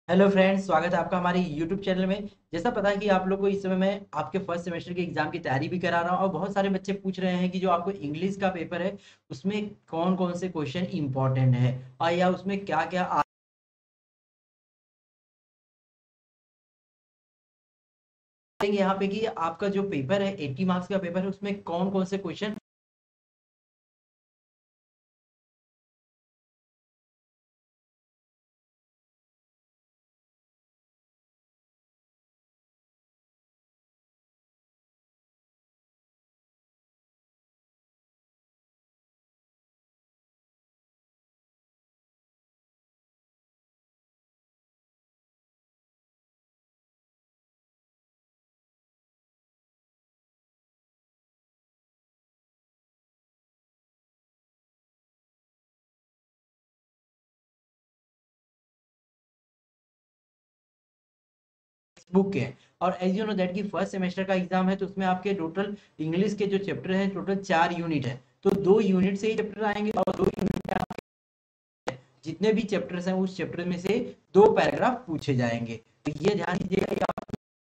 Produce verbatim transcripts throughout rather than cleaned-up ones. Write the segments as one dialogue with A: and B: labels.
A: Hello friends, स्वागत है आपका हमारे यूट्यूब चैनल में। जैसा पता है कि आप लोग को इस समय मैं आपके फर्स्ट सेमेस्टर के एग्जाम की तैयारी भी करा रहा हूं और बहुत सारे बच्चे पूछ रहे हैं कि जो आपको इंग्लिश का पेपर है उसमें कौन कौन से क्वेश्चन इंपॉर्टेंट है और या उसमें क्या क्या आएंगे। यहाँ पे कि आपका जो पेपर है अस्सी मार्क्स का पेपर है उसमें कौन कौन से क्वेश्चन बुक के हैं। और एज यू नो दैट कि फर्स्ट सेमेस्टर का एग्जाम है तो उसमें आपके टोटल इंग्लिश के जो चैप्टर हैं टोटल चार यूनिट है। तो दो यूनिट से ही चैप्टर आएंगे और दो यूनिट में जितने भी चैप्टर्स हैं उस चैप्टर में से दो पैराग्राफ पूछे जाएंगे। तो ये ध्यान दीजिएगा कि आप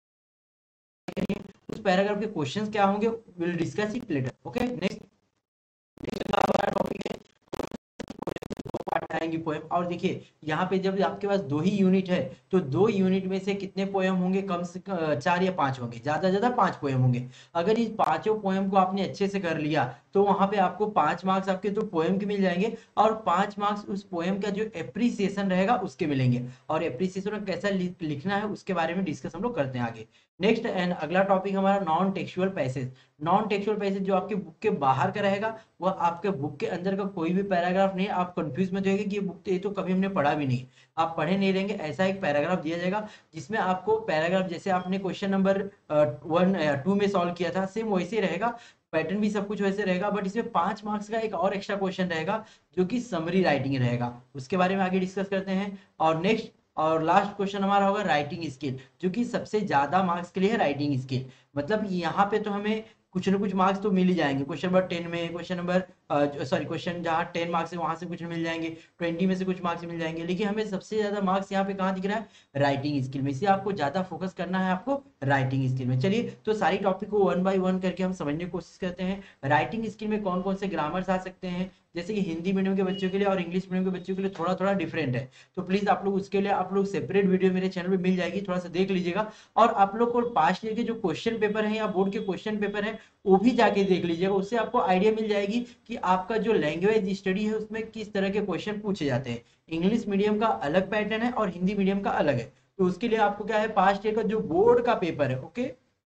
A: उस पैराग्राफ के क्वेश्चंस क्या होंगे, will discuss it later. Okay, next हमारा टॉपिक है दो पार्ट आएंगे पोएम। और देखिए यहाँ पे जब आपके पास दो ही यूनिट है तो दो यूनिट में से कितने पोएम होंगे, कम से कम चार या पांच होंगे, ज्यादा से ज्यादा पांच पोएम होंगे। अगर इस पांचों पोएम को आपने अच्छे से कर लिया तो वहां पे आपको पांच मार्क्स आपके तो पोएम के मिल जाएंगे और पांच मार्क्स उस पोएम का जो एप्रिसिएशन रहेगा उसके मिलेंगे। और एप्रिसिएशन कैसा लिखना है उसके बारे में डिस्कस हम लोग करते हैं आगे। नेक्स्ट एंड अगला टॉपिक हमारा non textual passage. Non textual passage जो आपके बुक के बाहर का रहेगा वह आपके बुक के अंदर का कोई भी पैराग्राफ नहीं। आप कंफ्यूज मत होइए कि ये बुक ये तो कभी हमने पढ़ा भी नहीं, आप पढ़े नहीं रहेंगे। ऐसा एक पैराग्राफ दिया जाएगा जिसमें आपको पैराग्राफ जैसे आपने क्वेश्चन नंबर वन टू में सॉल्व किया था सेम वैसे ही रहेगा, पैटर्न भी सब कुछ वैसे रहेगा। बट इसमें पांच मार्क्स का एक और एक्स्ट्रा क्वेश्चन रहेगा जो कि समरी राइटिंग रहेगा, उसके बारे में आगे डिस्कस करते हैं। और नेक्स्ट और लास्ट क्वेश्चन हमारा होगा राइटिंग स्किल, जो कि सबसे ज्यादा मार्क्स के लिए है राइटिंग स्किल। मतलब यहाँ पे तो हमें कुछ ना कुछ मार्क्स तो मिल ही जाएंगे। क्वेश्चन नंबर टेन में, क्वेश्चन नंबर सॉरी क्वेश्चन जहाँ टेन मार्क्स है वहां से कुछ मिल जाएंगे, ट्वेंटी में से कुछ मार्क्स मिल जाएंगे, लेकिन हमें सबसे ज्यादा मार्क्स यहाँ पे कहाँ दिख रहा है, राइटिंग स्किल में। इसलिए आपको ज्यादा फोकस करना है आपको राइटिंग स्किल में। चलिए तो सारी टॉपिक को वन बाय वन करके हम समझने की कोशिश करते हैं। राइटिंग स्किल में कौन कौन से ग्रामर्स आ सकते हैं, जैसे कि हिंदी मीडियम के बच्चों के लिए और इंग्लिश मीडियम के बच्चों के लिए थोड़ा थोड़ा डिफरेंट है। तो प्लीज आप लोग उसके लिए आप लोग सेपरेट वीडियो मेरे चैनल पे मिल जाएगी, थोड़ा सा देख लीजिएगा। और आप लोग को पास्ट ईयर के जो क्वेश्चन पेपर है या बोर्ड के क्वेश्चन पेपर है वो भी जाके देख लीजिएगा, उससे आपको आइडिया मिल जाएगी कि आपका जो लैंग्वेज स्टडी है उसमें किस तरह के क्वेश्चन पूछे जाते हैं। इंग्लिश मीडियम का अलग पैटर्न है और हिंदी मीडियम का अलग है। तो उसके लिए आपको क्या है, पास्ट ईयर का जो बोर्ड का पेपर है, ओके,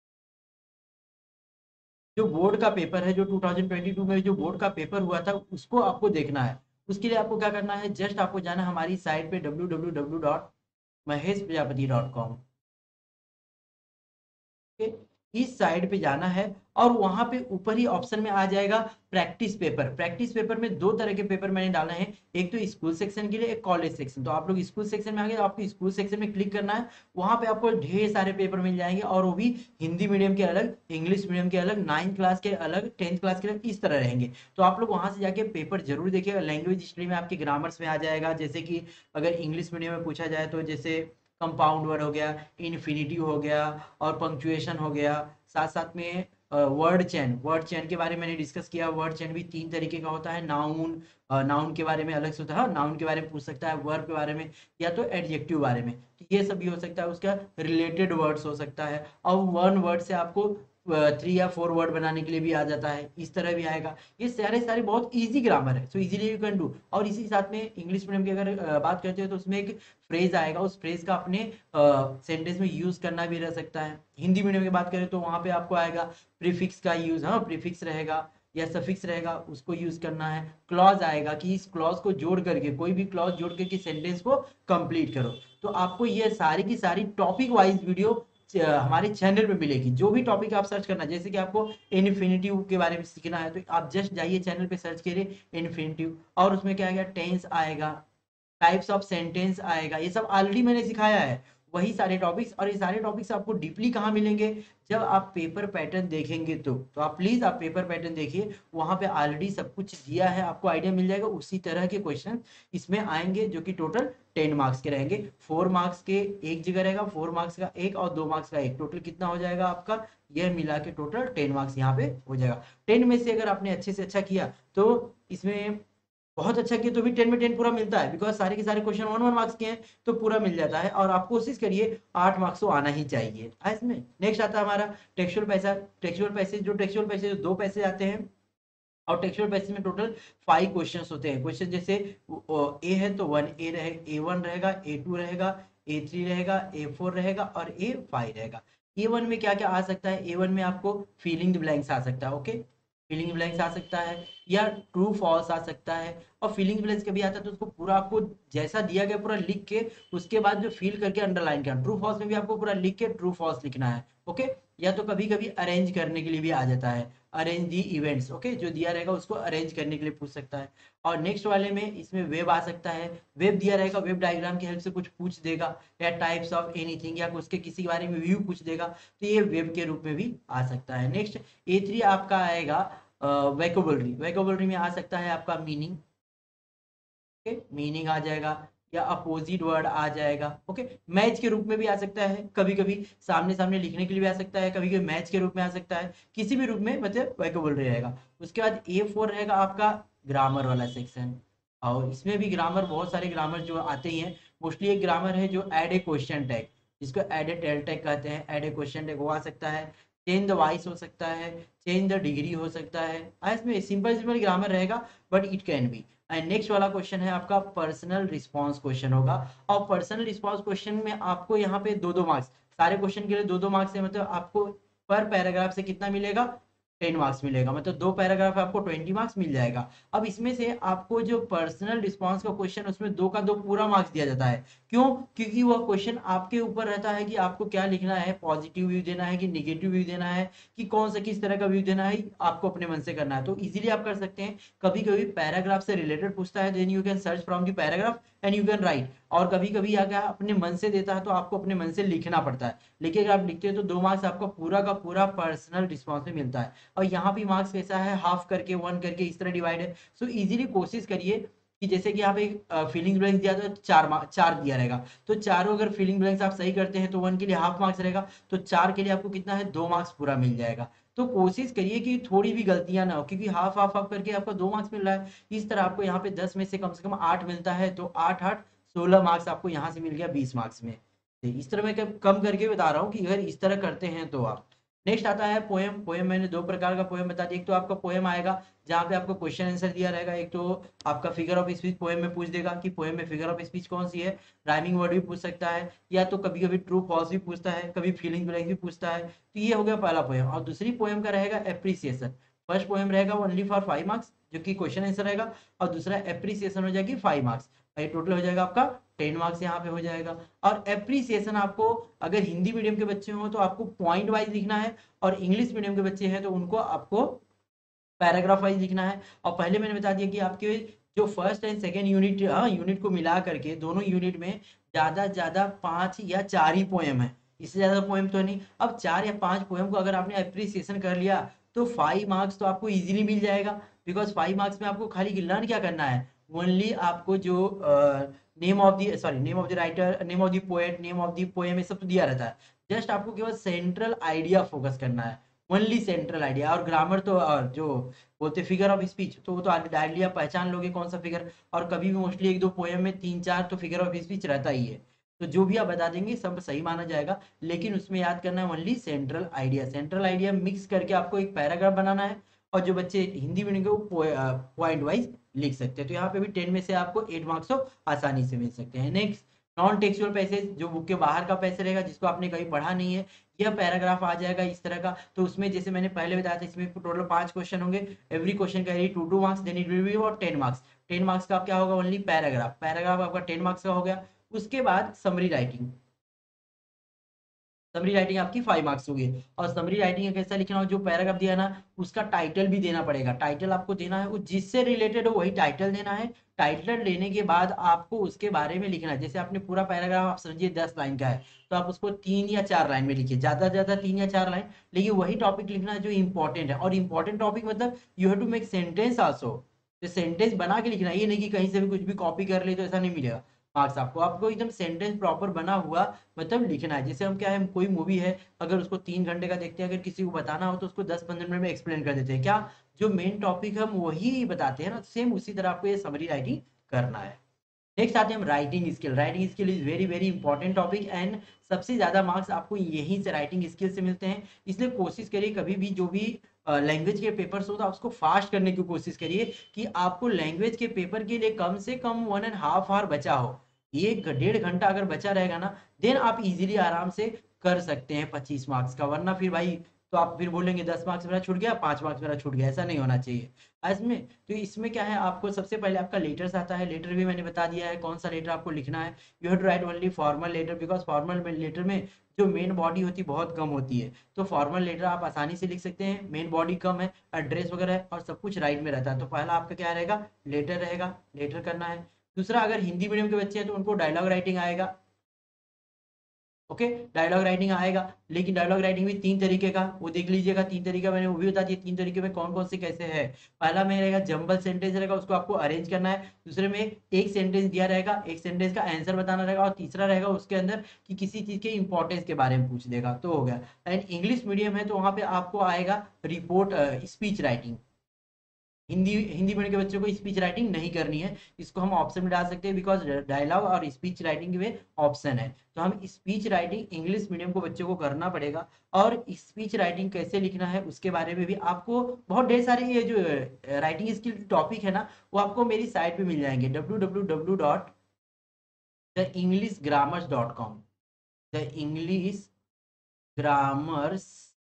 A: जो बोर्ड का पेपर है जो टू थाउजेंड ट्वेंटी टू में जो बोर्ड का पेपर हुआ था उसको आपको देखना है। उसके लिए आपको क्या करना है, जस्ट आपको जाना है हमारी साइट पे W W W dot Mahesh Prajapati dot com. इस साइड पे जाना है और वहां पे ऊपर ही ऑप्शन में आ जाएगा प्रैक्टिस पेपर। प्रैक्टिस पेपर में दो तरह के पेपर मैंने डाले हैं, एक तो स्कूल सेक्शन के लिए, एक कॉलेज सेक्शन। तो आप लोग स्कूल सेक्शन में आ गए तो आपको स्कूल सेक्शन में क्लिक करना है। वहां पे आपको ढेर सारे पेपर मिल जाएंगे और वो भी हिंदी मीडियम के अलग, इंग्लिश मीडियम के अलग, नाइन्थ क्लास के अलग, टेंथ क्लास के अलग, इस तरह रहेंगे। तो आप लोग वहां से जाके पेपर जरूर देखिएगा। लैंग्वेज स्टडी में आपके ग्रामर्स में आ जाएगा, जैसे कि अगर इंग्लिश मीडियम में पूछा जाए तो जैसे कंपाउंड वर्ड हो गया, इन्फिनिटिव हो गया और पंक्चुएशन हो गया। साथ साथ में वर्ड चेन, वर्ड चेन के बारे में मैंने डिस्कस किया। वर्ड चेन भी तीन तरीके का होता है, नाउन, नाउन के बारे में अलग से होता है, नाउन के बारे में पूछ सकता है, वर्ब के बारे में या तो एडजेक्टिव बारे में। तो ये सब भी हो सकता है, उसका रिलेटेड वर्ड्स हो सकता है। और वन वर्ड से आपको थ्री या फोर वर्ड बनाने के लिए भी आ जाता है, इस तरह भी आएगा। ये सारे सारे बहुत इजी ग्रामर है, so easily you can do. और इसी साथ में इंग्लिश मीडियम की अगर अ, बात करते हो तो उसमें एक फ्रेज आएगा, उस फ्रेज का अपने सेंटेंस में यूज करना भी रह सकता है। हिंदी मीडियम की बात करें तो वहां पे आपको आएगा प्रीफिक्स का यूज, हाँ प्रीफिक्स रहेगा या सफिक्स रहेगा, उसको यूज करना है। क्लॉज आएगा कि इस क्लॉज को जोड़ करके, कोई भी क्लॉज जोड़ करके सेंटेंस को कंप्लीट करो। तो आपको ये सारी की सारी टॉपिक वाइज वीडियो हमारे चैनल पे मिलेगी। जो भी टॉपिक आप सर्च करना, जैसे कि आपको इन्फिनिटिव के बारे में सीखना है तो आप जस्ट जाइए चैनल पे सर्च करिए इन्फिनिटिव, और उसमें क्या आएगा, टेंस आएगा, टाइप्स ऑफ सेंटेंस आएगा, ये सब ऑलरेडी मैंने सिखाया है। वही सारे टॉपिक्स, और ये सारे टॉपिक्स आपको डीपली कहाँ मिलेंगे, जब आप पेपर पैटर्न देखेंगे तो तो आप प्लीज आप पेपर पैटर्न देखिए, वहां पे ऑलरेडी सब कुछ दिया है, आपको आइडिया मिल जाएगा। उसी तरह के क्वेश्चन इसमें आएंगे जो कि टोटल टेन मार्क्स के रहेंगे। फोर मार्क्स के एक जगह रहेगा, फोर मार्क्स का एक और दो मार्क्स का एक, टोटल कितना हो जाएगा आपका, यह मिला के टोटल टेन मार्क्स यहाँ पे हो जाएगा। टेन में से अगर आपने अच्छे से अच्छा किया तो इसमें बहुत अच्छा किया तो भी टेन में टेन पूरा मिलता है, बिकॉज सारे के सारे क्वेश्चन वन वन मार्क्स के हैं तो पूरा मिल जाता है। और आप कोशिश करिए आठ मार्क्स तो आना ही चाहिए इसमें। नेक्स्ट आता है हमारा टेक्सचुअल पैसा। टेक्सचुअल पैसे जो टेक्सचुअल पैसे जो दो पैसे आते हैं, और टेक्सचुअल पैसे में टोटल फाइव क्वेश्चंस होते हैं। क्वेश्चन जैसे ए है तो वन ए रहे ए वन रहेगा, ए टू रहेगा, ए थ्री रहेगा, ए फोर रहेगा और ए फाइव रहेगा। ए वन में क्या क्या आ सकता है, ए वन में आपको फिलिंग द ब्लैंक्स आ सकता है, ओके, फिलिंग ब्लैंक्स आ सकता है या ट्रू फॉल्स आ सकता है। और फिलिंग ब्लैंक्स कभी आता है तो उसको पूरा आपको जैसा दिया गया पूरा लिख के उसके बाद जो फिल करके अंडरलाइन करना। ट्रू फॉल्स में भी आपको पूरा लिख के ट्रू फॉल्स लिखना है, ओके। या तो कभी कभी अरेंज करने के लिए भी आ जाता है, अरेंज दी इवेंट्स, ओके, जो दिया रहेगा उसको अरेंज करने के लिए पूछ सकता है। और नेक्स्ट वाले में इसमें वेब आ सकता है, वेब दिया रहेगा, वेब डायग्राम की हेल्प से कुछ पूछ देगा, या टाइप्स ऑफ एनीथिंग या उसके किसी के बारे में व्यू पूछ देगा, तो ये वेब के रूप में भी आ सकता है। नेक्स्ट ए थ्री आपका आएगा वैकोबलरी। वैकोबलरी में आ सकता है आपका मीनिंग, ओके, मीनिंग आ जाएगा, या अपोजिट वर्ड आ जाएगा, ओके। मैच के रूप में भी आ सकता है, कभी कभी सामने सामने लिखने के लिए भी आ सकता है, कभी कभी मैच के रूप में आ सकता है, किसी भी रूप में मतलब वैकोबलरी रहेगा। उसके बाद ए फोर रहेगा आपका ग्रामर वाला सेक्शन, और इसमें भी ग्रामर बहुत सारे ग्रामर जो आते ही हैं। मोस्टली एक ग्रामर है जो एड ए क्वेश्चन टैग, जिसको एड ए टेल टैग कहते हैं, एड ए क्वेश्चन टैग वो आ सकता है। चेंज द वॉइस हो सकता है, चेंज द डिग्री हो सकता है। हाँ, इसमें सिंपल सिंपल ग्रामर रहेगा but it can be. And next वाला क्वेश्चन है आपका पर्सनल रिस्पांस क्वेश्चन होगा। और पर्सनल रिस्पांस क्वेश्चन में आपको यहाँ पे दो दो मार्क्स, सारे क्वेश्चन के लिए दो दो मार्क्स है, मतलब आपको पर पैराग्राफ से कितना मिलेगा, टेन मार्क्स मिलेगा, मतलब दो पैराग्राफ आपको ट्वेंटी मार्क्स मिल जाएगा। अब इसमें से आपको जो पर्सनल रिस्पांस का क्वेश्चन उसमें दो का दो पूरा मार्क्स दिया जाता है। क्यों, क्योंकि वह क्वेश्चन आपके ऊपर रहता है कि आपको क्या लिखना है, पॉजिटिव व्यू देना है कि निगेटिव व्यू देना है, कि कौन सा किस तरह का व्यू देना है, आपको अपने मन से करना है। तो इजीली आप कर सकते हैं। कभी कभी पैराग्राफ से रिलेटेड पूछता है, then you can search from the paragraph and you can write. और कभी कभी क्या अपने मन से देता है तो आपको अपने मन से लिखना पड़ता है, लेकिन अगर आप लिखते हैं तो दो मार्क्स आपका पूरा का पूरा पर्सनल रिस्पॉन्स में मिलता है। और यहाँ भी मार्क्स कैसा है, हाफ करके वन करके इस तरह डिवाइड है। सो इजीली कोशिश करिए कि जैसे कि यहाँ पे फिलिंग ब्लैंक्स दिया तो चार मार्क्स चार दिया रहेगा, तो चारों अगर फिलिंग ब्लैंक्स आप सही करते हैं तो वन के लिए हाफ मार्क्स रहेगा, तो चार के लिए आपको कितना है, दो मार्क्स पूरा मिल जाएगा। तो कोशिश करिए कि थोड़ी भी गलतियां ना हो, क्योंकि हाफ हाफ हाफ करके आपको दो मार्क्स मिल रहा है। इस तरह आपको यहाँ पे दस में से कम से कम आठ मिलता है, तो आठ आठ सोलह मार्क्स आपको यहाँ से मिल गया बीस मार्क्स में। तो इस तरह मैं कम करके बता रहा हूँ कि अगर इस तरह करते हैं तो आप। नेक्स्ट आता है पोएम। पोएम मैंने दो प्रकार का पोएम बता दिया। एक तो आपका पोएम आएगा जहाँ पे आपको क्वेश्चन आंसर दिया रहेगा, एक तो आपका फिगर ऑफ स्पीच पोएम में पूछ देगा कि पोएम में फिगर ऑफ स्पीच कौन सी है, राइमिंग वर्ड भी पूछ सकता है, या तो कभी कभी ट्रू फॉल्स भी पूछता है, कभी फीलिंग ब्लैंक भी पूछता है। तो ये हो गया पहला पोएम। और दूसरी पोएम का रहेगा एप्रिसिएशन। फर्स्ट पोएम रहेगा ओनली फॉर फाइव मार्क्स जो कि क्वेश्चन आंसर रहेगा, और दूसरा एप्रिसिएशन हो जाएगी फाइव मार्क्स। ये टोटल हो जाएगा आपका टेन मार्क्स यहाँ पे हो जाएगा। और एप्रिसिएशन आपको अगर हिंदी मीडियम के बच्चे हो तो आपको पॉइंट वाइज लिखना है, और इंग्लिश मीडियम के बच्चे हैं तो उनको आपको पैराग्राफ वाइज लिखना है। और पहले मैंने बता दिया कि आपके जो first and second unit unit को मिला करके दोनों यूनिट में ज्यादा ज्यादा पांच या चार ही पोएम है, इससे ज्यादा पोएम तो नहीं। अब चार या पांच पोएम को अगर आपने अप्रिसिएशन कर लिया तो फाइव मार्क्स तो आपको इजीली मिल जाएगा, बिकॉज फाइव मार्क्स में आपको खाली लर्न क्या करना है, ओनली आपको जो name of the sorry name of the writer, name of the poet, name of the poem, ये सब तो दिया रहता है। जस्ट आपको केवल सेंट्रल आइडिया फोकस करना है, ओनली सेंट्रल आइडिया। और ग्रामर तो और जो बोलते फिगर ऑफ स्पीच तो वो तो डायरेक्टली आप पहचान लोगे कौन सा फिगर। और कभी भी मोस्टली एक दो पोएम में तीन चार तो फिगर ऑफ स्पीच रहता ही है, तो जो भी आप बता देंगे सब सही माना जाएगा। लेकिन उसमें याद करना है only central idea. Central idea mix करके आपको एक पैराग्राफ बनाना है, और जो बच्चे हिंदी मीडियम के पॉइंट वाइज लिख सकते हैं। तो यहाँ पे भी टेन में से आपको एट मार्क्स तो आसानी से मिल सकते हैं। नेक्स्ट नॉन टेक्सुअल पैसेज, जो बुक के बाहर का पैसे रहेगा जिसको आपने कभी पढ़ा नहीं है, यह पैराग्राफ आ जाएगा इस तरह का। तो उसमें जैसे मैंने पहले बताया था इसमें टोटल पांच क्वेश्चन होंगे, every question carry two two marks, then it will be about ten marks. Ten marks का क्या होगा, ओनली पैराग्राफ। पैराग्राफ आपका टेन मार्क्स का हो गया। उसके बाद समरी राइटिंग। समरी राइटिंग आपकी फाइव मार्क्स होगी। और समरी राइटिंग का कैसा लिखना हो, जो पैराग्राफ दिया ना उसका टाइटल भी देना पड़ेगा। टाइटल आपको देना है, वो जिससे रिलेटेड हो वही टाइटल देना है। टाइटल लेने के बाद आपको उसके बारे में लिखना है। जैसे आपने पूरा पैराग्राफ आप समझिए दस लाइन का है, तो आप उसको तीन या चार लाइन में लिखिए, ज्यादा से ज्यादा तीन या चार लाइन, लेकिन वही टॉपिक लिखना है जो इंपॉर्टेंट है। और इंपॉर्टेंट टॉपिक मतलब you have to make sentence also, तो सेंटेंस बना के लिखना है। ये नहीं कि कहीं से भी कुछ भी कॉपी कर ले, तो ऐसा नहीं मिलेगा मार्क्स आपको। आपको एकदम सेंटेंस प्रॉपर बना हुआ मतलब लिखना है। जैसे हम क्या है, कोई मूवी है अगर उसको तीन घंटे का देखते हैं, अगर किसी को बताना हो तो उसको दस पंद्रह मिनट में एक्सप्लेन कर देते हैं, क्या जो मेन टॉपिक हम वही बताते हैं ना, सेम उसी तरह आपको ये समरी राइटिंग करना है। नेक्स्ट आते हैं हम writing skill. Writing skill is very very important topic, and सबसे ज्यादा मार्क्स आपको यहीं से राइटिंग स्किल से मिलते हैं। इसलिए कोशिश करिए कभी भी जो भी लैंग्वेज के पेपर्स हो तो आप उसको फास्ट करने की कोशिश करिए, कि आपको लैंग्वेज के पेपर के लिए कम से कम वन एंड हाफ आवर बचा हो। एक डेढ़ घंटा अगर बचा रहेगा ना, देन आप इजीली आराम से कर सकते हैं पच्चीस मार्क्स का। वरना फिर भाई तो आप फिर बोलेंगे दस मार्क्स मेरा छूट गया, पांच मार्क्स मेरा छूट गया, ऐसा नहीं होना चाहिए। इसमें तो इसमें क्या है, आपको सबसे पहले आपका लेटर्स आता है। लेटर भी मैंने बता दिया है कौन सा लेटर आपको लिखना है। You have to write only formal letter, because formal letter में जो मेन बॉडी होती है बहुत कम होती है, तो फॉर्मल लेटर आप आसानी से लिख सकते हैं। मेन बॉडी कम है, एड्रेस वगैरह है और सब कुछ राइट में रहता है। तो पहला आपका क्या रहेगा, लेटर रहेगा, लेटर करना है। दूसरा, अगर हिंदी मीडियम के बच्चे हैं तो उनको डायलॉग राइटिंग आएगा। ओके, डायलॉग राइटिंग आएगा, लेकिन डायलॉग राइटिंग भी तीन तरीके का, वो देख लीजिएगा। तीन तरीका मैंने वो भी बता दिया, तीन तरीके में कौन कौन से कैसे है। पहला में रहेगा जंबल सेंटेंस रहेगा, उसको आपको अरेंज करना है। दूसरे में एक सेंटेंस दिया रहेगा, एक सेंटेंस का आंसर बताना रहेगा। और तीसरा रहेगा उसके अंदर कि किसी चीज के इंपॉर्टेंस के बारे में पूछ देगा, तो हो गया। एंड इंग्लिश मीडियम है तो वहां पे आपको आएगा report, speech writing. Hindi Hindi medium के बच्चों को स्पीच राइटिंग नहीं करनी है, इसको हम ऑप्शन में डाल सकते हैं, बिकॉज डायलॉग और स्पीच राइटिंग में ऑप्शन है। तो हम स्पीच राइटिंग इंग्लिश मीडियम को बच्चों को करना पड़ेगा। और स्पीच राइटिंग कैसे लिखना है उसके बारे में भी आपको बहुत ढेर सारे ये जो राइटिंग स्किल टॉपिक है ना, वो आपको मेरी साइट पे मिल जाएंगे, W W W dot the English grammars dot com. The English grammars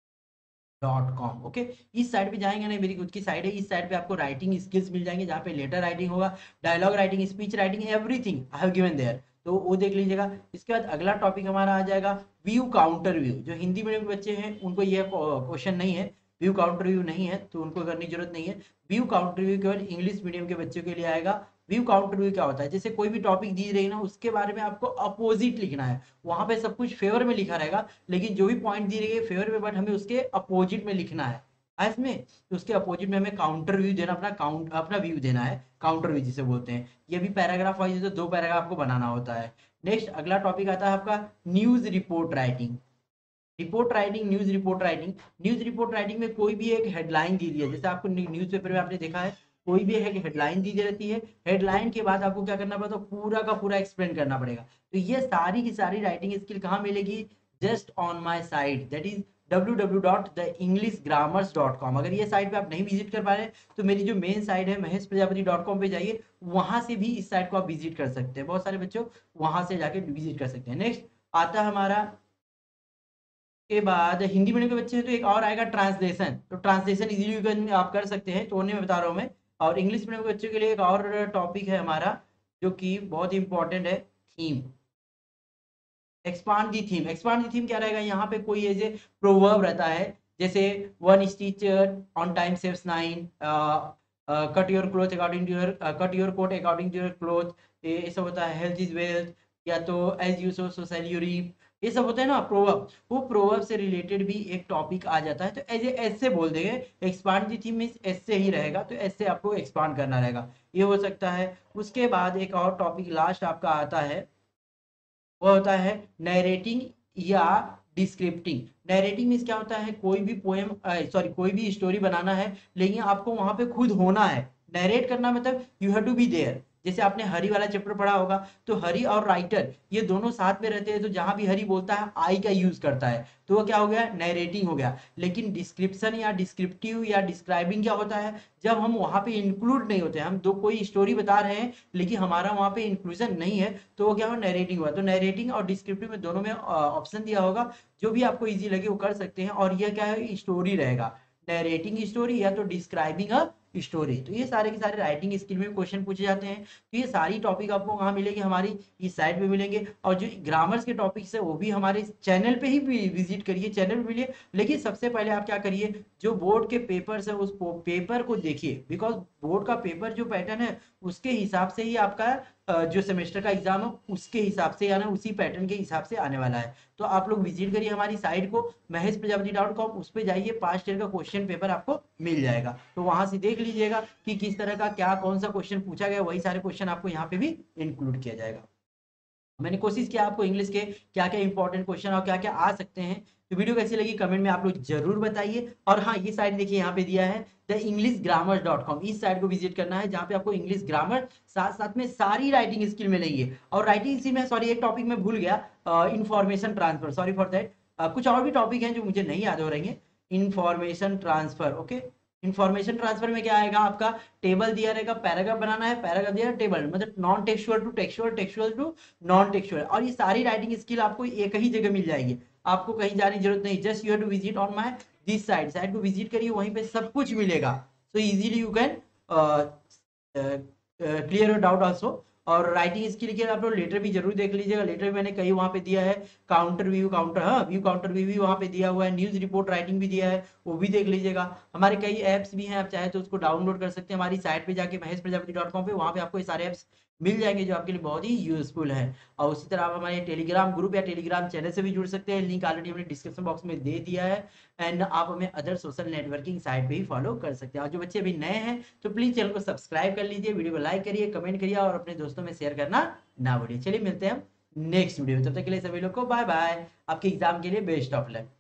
A: dot com. Okay, इस साइड पे जाएंगे ना, मेरी खुद की साइड है, इस साइड पे आपको राइटिंग स्किल्स मिल जाएंगे, जहाँ पे लेटर राइटिंग होगा, dialogue writing, speech writing, everything I have given there, तो वो देख लीजिएगा। इसके बाद अगला टॉपिक हमारा आ जाएगा व्यू काउंटर व्यू। जो हिंदी मीडियम के बच्चे हैं उनको ये क्वेश्चन नहीं है, व्यू काउंटर व्यू नहीं है तो उनको करने की जरूरत नहीं है। व्यू काउंटर व्यू केवल इंग्लिश मीडियम के बच्चों के लिए आएगा। व्यू काउंटर व्यू क्या होता है, जैसे कोई भी टॉपिक दी रही ना उसके बारे में आपको अपोजिट लिखना है। वहां पे सब कुछ फेवर में लिखा रहेगा, लेकिन जो भी पॉइंट दी रही है फेवर में, बट हमें उसके अपोजिट में लिखना है। है इसमें तो उसके अपोजिट में हमें काउंटर व्यू देना, अपना काउंट अपना व्यू देना है, काउंटर व्यू जिसे बोलते हैं। ये भी पैराग्राफ वाइज तो दो पैराग्राफ को बनाना होता है। नेक्स्ट अगला टॉपिक आता है आपका news report writing. Report writing, news report writing. News report writing में कोई भी एक हेडलाइन दी है, जैसे आपको न्यूज पेपर में आपने देखा है कोई भी एक हेडलाइन दी रहती है। हेडलाइन के बाद आपको क्या करना पड़ता है, पूरा का पूरा एक्सप्लेन करना पड़ेगा। तो ये सारी की सारी राइटिंग स्किल कहाँ मिलेगी, just on my site, that is W W W dot the English grammars dot com. अगर ये साइट पे आप नहीं विजिट कर पा रहे तो मेरी जो मेन साइट है महेश प्रजापति डॉट कॉम पे जाइए, वहां से भी इस साइट को आप विजिट कर सकते हैं। बहुत सारे बच्चों वहां से जाके विजिट कर सकते हैं। नेक्स्ट आता है हमारा के बाद हिंदी मीडियम के बच्चे हैं तो एक और आएगा ट्रांसलेशन। तो ट्रांसलेशन इजीली आप कर सकते हैं, तो उन्हें बता रहा हूँ मैं। और इंग्लिश मीडियम के बच्चों के लिए एक और टॉपिक है हमारा जो कि बहुत इंपॉर्टेंट है, theme. Expand the theme. Expand the theme क्या रहेगा, यहाँ पे कोई ऐसे प्रोवर्ब रहता है, जैसे one stitch on time saves nine, cut your cloth according to your cut your coat according to your cloth, ये सब होता है। हेल्थ इज वेल्थ, या तो as you sow so shall you reap, ये सब होता है ना प्रोवर्ब। वो प्रोवर्ब से रिलेटेड भी एक टॉपिक आ जाता है, तो एज ऐसे बोल देंगे। एक्सपांड दी थीम मींस ऐसे ही रहेगा, तो ऐसे आपको एक्सपांड करना रहेगा, ये हो सकता है। उसके बाद एक और टॉपिक लास्ट आपका आता है, वो होता है नैरेटिंग या डिस्क्रिप्टिंग। नैरेटिंग मीन्स क्या होता है, कोई भी पोएम सॉरी कोई भी स्टोरी बनाना है, लेकिन आपको वहां पे खुद होना है। नैरेट करना मतलब you have to be there. जैसे आपने हरी वाला चैप्टर पढ़ा होगा, तो हरी और राइटर ये दोनों साथ में रहते हैं, तो जहां भी हरी बोलता है आई का यूज करता है, तो वो क्या हो गया, नैरेटिंग हो गया। लेकिन डिस्क्रिप्शन या डिस्क्रिप्टिव या डिस्क्राइबिंग क्या होता है, जब हम वहां पे इंक्लूड नहीं होते, हम दो कोई स्टोरी बता रहे हैं लेकिन हमारा वहां पे इंक्लूजन नहीं है, तो वो क्या हो, नैरेटिंग हुआ। तो नैरेटिंग और डिस्क्रिप्टिव में दोनों में ऑप्शन दिया होगा, जो भी आपको इजी लगे वो कर सकते हैं। और यह क्या है, स्टोरी रहेगा, नैरेटिंग स्टोरी या तो डिस्क्राइबिंग अ स्टोरी। तो ये सारे के सारे राइटिंग स्किल में क्वेश्चन पूछे जाते हैं। तो ये सारी टॉपिक आपको वहाँ मिलेगी, हमारी इस साइट पे मिलेंगे। और जो ग्रामर्स के टॉपिक्स है वो भी हमारे चैनल पे ही विजिट करिए, चैनल पे मिलिए। लेकिन सबसे पहले आप क्या करिए, जो बोर्ड के पेपर्स है उस पेपर को देखिए, बिकॉज बोर्ड का पेपर जो पैटर्न है उसके हिसाब से ही आपका जो सेमेस्टर का एग्जाम है उसके हिसाब से, यानी उसी पैटर्न के हिसाब से आने वाला है। तो आप लोग विजिट करिए हमारी साइट को महेश प्रजापति डॉट कॉम, उस पर जाइए, पास्ट ईयर का क्वेश्चन पेपर आपको मिल जाएगा। तो वहां से देख लीजिएगा कि किस तरह का क्या कौन सा क्वेश्चन पूछा गया, वही सारे क्वेश्चन आपको यहाँ पे भी इंक्लूड किया जाएगा। मैंने कोशिश किया आपको इंग्लिश के क्या क्या इंपॉर्टेंट क्वेश्चन और क्या क्या आ सकते हैं। तो वीडियो कैसी लगी कमेंट में आप लोग जरूर बताइए। और हाँ, ये साइट देखिए यहाँ पे दिया है the English grammar dot com, इस साइट को विजिट करना है जहाँ पे आपको इंग्लिश ग्रामर साथ साथ में सारी राइटिंग स्किल मिलेगी। और राइटिंग स्किल में सॉरी एक टॉपिक में भूल गया, information transfer, sorry for that. कुछ और भी टॉपिक हैं जो मुझे नहीं याद हो रही है। Information transfer, okay. Information transfer में क्या आएगा, आपका टेबल दिया रहेगा, पैराग्राफ बनाना है, पैराग्राफ दिया टेबल, मतलब non textual to textual, textual to non textual. और ये सारी राइटिंग स्किल आपको एक ही जगह मिल जाएगी, आपको कहीं जाने की जरूरत नहीं। Just you have to visit on my this site, site को विजिट करिए, वहीं पे सब कुछ मिलेगा। So easily you can clear your doubt also. और राइटिंग स्किल के आप लोग लेटर भी जरूर देख लीजिएगा, लेटर भी मैंने कई वहां पे दिया है। काउंटर व्यू, काउंटर हाँ व्यू काउंटर व्यू भी वहां पे दिया हुआ है। न्यूज रिपोर्ट राइटिंग भी दिया है, वो भी देख लीजिएगा। हमारे कई ऐप्स भी हैं, आप चाहे तो उसको डाउनलोड कर सकते हैं हमारी साइट पे जाके महेश प्रजापति डॉट कॉम पे, वहां पे आपको ये सारे ऐप्स मिल जाएंगे जो आपके लिए बहुत ही यूजफुल है। और उसी तरह आप हमारे टेलीग्राम ग्रुप या टेलीग्राम चैनल से भी जुड़ सकते हैं, लिंक ऑलरेडी हमने डिस्क्रिप्शन बॉक्स में दे दिया है। एंड आप हमें अदर सोशल नेटवर्किंग साइट पे ही फॉलो कर सकते हैं। और जो बच्चे अभी नए हैं तो प्लीज चैनल को सब्सक्राइब कर लीजिए, वीडियो को लाइक करिए, कमेंट करिए और अपने दोस्तों में शेयर करना ना भूलिए। चलिए मिलते हैं हम नेक्स्ट वीडियो में, तब तक के लिए सभी लोग को बाय बाय। आपके एग्जाम के लिए बेस्ट ऑफ लक।